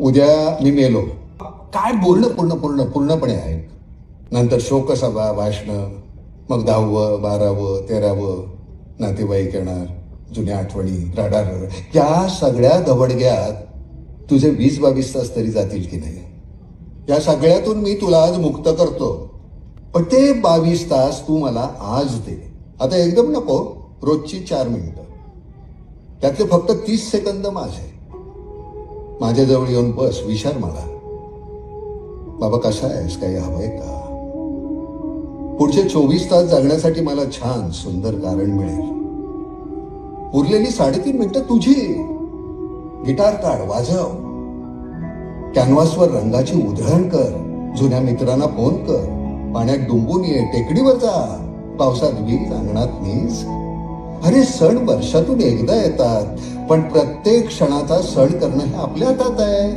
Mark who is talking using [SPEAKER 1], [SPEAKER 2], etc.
[SPEAKER 1] उद्या मी मेलो, काय बोलणं पूर्णपणे आहे. नंतर शोकसभा, भाषणं, मग 10वं 12वं 13वं नातेवाईक येणार, जुन्या आठवणी, रडार. या सगळ्या दवडग्यात तुझे 20-22 तास तरी जातील की नाही. या सगळ्यातून मी तुला आज मुक्त करतो, पण ते 22 तास तू मला आज दे. आता एकदम नको, रोजची 4 मिनिटं, त्यातले फक्त 30 सेकंद माझे. माझ्याजवळ येऊन बस, विचार मला, बाबा कसा आहेस, काही हवंय का. पुढचे 24 तास जगण्यासाठी मला छान सुंदर कारण मिळेल. उरलेली 3.5 मिनिटं तुझी. गिटार काढ, वाजव, कॅनव्हासवर रंगाची उधळण कर, जुन्या मित्रांना फोन कर, पाण्यात डुंबून ये, टेकडीवर जा, पावसात वीज, अंगणात नीज. अरे सण वर्षातून एकदा येतात, पण प्रत्येक क्षणाचा सण करणं हे आपल्या हातात आहे.